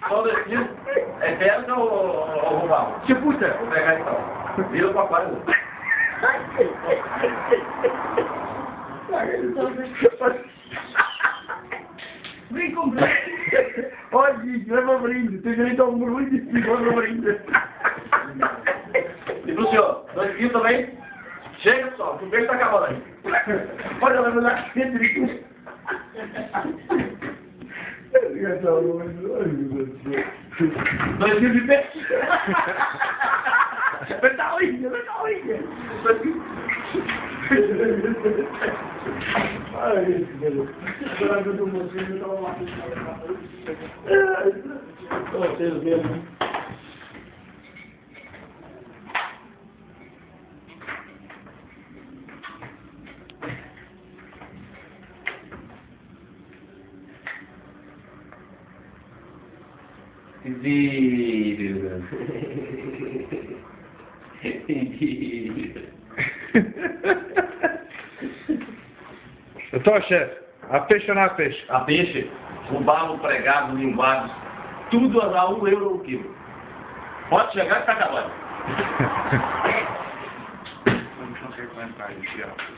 Todo esse é perna ou rubal? Que puta! Vou pegar então. Vira o papai. Vem comprar. Olha, gente, leva brinde. Tem direito a um brinde e leva brinde. E pro senhor, 2 quilos também? Chega, pessoal, o beijo tá acabando aí. Olha, leva lá dentro de tudo. 2 quilos de peixe. Aperta a unha, aperta a unha. Ai, meu Deus. Agora eu tô mostrando, eu tava matando. Vocês mesmo. Então, chefe, a peixe ou não a peixe? A peixe, o barro pregado, linguados, tudo a dar €1 o quilo. Pode chegar que tá acabando.